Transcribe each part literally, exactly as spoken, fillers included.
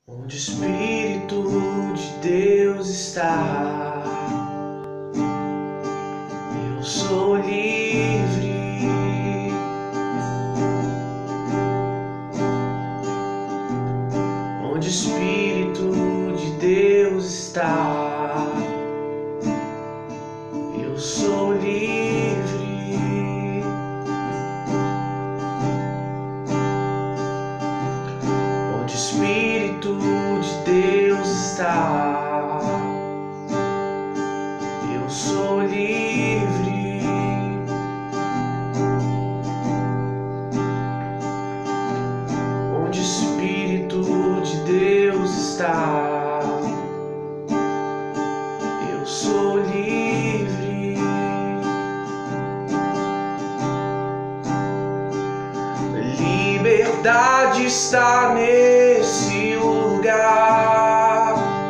Onde o Espírito de Deus está, eu sou livre. Onde o Espírito de Deus está, eu sou livre. Onde o Espírito de Deus está, eu sou livre. Onde o Espírito de Deus está, eu sou livre. Liberdade está nesse lugar,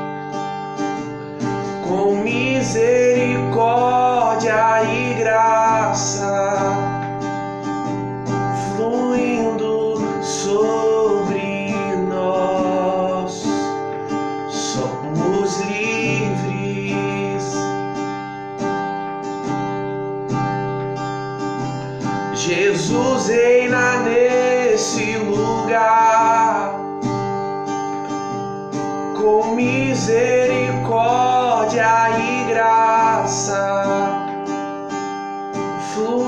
com misericórdia e graça fluindo sobre nós. Somos livres. Jesus reina nesse lugar, com misericórdia e graça fluindo